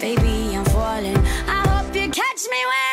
baby, I'm falling. I hope you catch me when